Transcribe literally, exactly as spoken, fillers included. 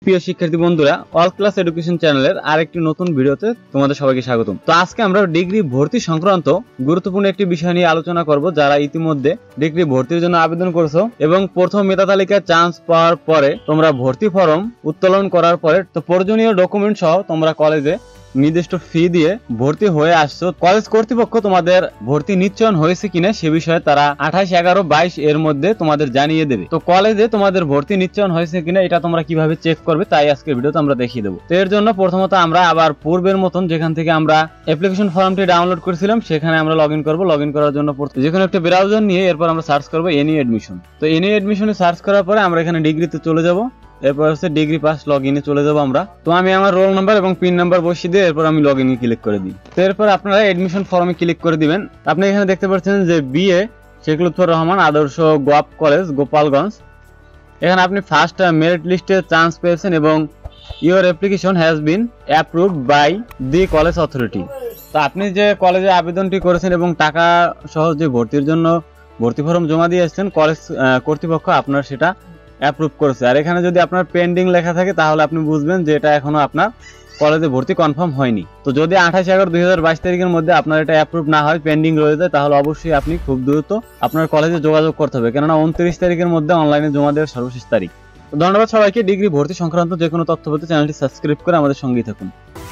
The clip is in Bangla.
প্রিয় শিক্ষার্থী বন্ধুরা, অল ক্লাস এডুকেশন চ্যানেলের আরেকটি নতুন ভিডিওতে তোমাদের সবাইকে স্বাগতম। তো আজকে আমরা ডিগ্রি ভর্তি সংক্রান্ত গুরুত্বপূর্ণ একটি বিষয় নিয়ে আলোচনা করব। যারা ইতিমধ্যে ডিগ্রি ভর্তির জন্য আবেদন করেছো এবং প্রথম মেধা তালিকায় চান্স পাওয়ার পরে তোমরা ভর্তি ফর্ম উত্তোলন করার পরে তো প্রয়োজনীয় ডকুমেন্ট সহ তোমরা কলেজে নির্দিষ্ট ফি দিয়ে ভর্তি হয়ে আসছো, কলেজ কর্তৃপক্ষ তোমাদের ভর্তি নিশ্চয়ন হয়েছে কিনা সে বিষয়ে তারা আঠাশ এগারো বাইশ এর মধ্যে তোমাদের জানিয়ে দেবে। তো কলেজে তোমাদের ভর্তি নিশ্চয়ন হয়েছে কিনা এটা তোমরা কিভাবে চেক করবে তাই আজকের ভিডিওতে আমরা দেখিয়ে দেবো। তো এর জন্য প্রথমত আমরা আবার পূর্বের মতন যেখান থেকে আমরা অ্যাপ্লিকেশন ফর্মটি ডাউনলোড করেছিলাম সেখানে আমরা লগ ইন করবো। লগ ইন করার জন্য যে কোনো একটা ব্রাউজার নিয়ে এরপর আমরা সার্চ করবো এনি এডমিশন। তো এনি এডমিশনে সার্চ করার পরে আমরা এখানে ডিগ্রিতে চলে যাবো। এরপর হচ্ছে ডিগ্রি পাস লগ ইনে চলে যাবো আমরা। তো আমি আমার রোল নাম্বার এবং পিন নাম্বার বসিয়ে দিয়ে এরপর আমি লগ ইনে ক্লিক করে দিই। তো এরপর আপনারা এডমিশন ফর্মে ক্লিক করে দিবেন। আপনি এখানে দেখতে পাচ্ছেন যে বিএ শেখ লুৎফর রহমান আদর্শ গোয়াপ কলেজ গোপালগঞ্জ। এখানে আপনি ফার্স্ট মেরিট লিস্টে চান্স পেয়েছেন এবং your application has been approved by the college authority. তো আপনি যে কলেজে আবেদনটি করেছেন এবং টাকা সহ যে ভর্তির জন্য ভর্তি ফর্ম জমা দিয়ে এসেছেন, কলেজ কর্তৃপক্ষ আপনার সেটা অ্যাপ্রুভ করেছে। আর এখানে যদি আপনার পেন্ডিং লেখা থাকে তাহলে আপনি বুঝবেন যে এটা এখনো আপনার কলেজে ভর্তি কনফার্ম হয়নি। তো যদি আঠাশ এগারো দুই হাজার বাইশ তারিখের মধ্যে আপনার এটা অ্যাপ্রুভ না হয়, পেন্ডিং রয়ে যায়, তাহলে অবশ্যই আপনি খুব দ্রুত আপনার কলেজে যোগাযোগ করতে হবে, কেননা উনত্রিশ তারিখের মধ্যে অনলাইনে জমা দেওয়ার সর্বশেষ তারিখ। তো ধন্যবাদ সবাইকে। ডিগ্রি ভর্তি সংক্রান্ত যে কোনো তথ্য পেতে চ্যানেলটি সাবস্ক্রাইব করে আমাদের সঙ্গেই থাকুন।